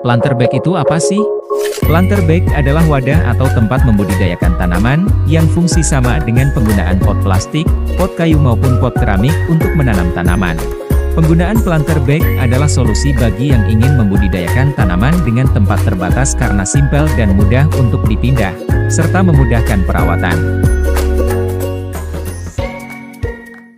Planter bag itu apa sih? Planter bag adalah wadah atau tempat membudidayakan tanaman, yang fungsi sama dengan penggunaan pot plastik, pot kayu maupun pot keramik untuk menanam tanaman. Penggunaan planter bag adalah solusi bagi yang ingin membudidayakan tanaman dengan tempat terbatas karena simpel dan mudah untuk dipindah, serta memudahkan perawatan.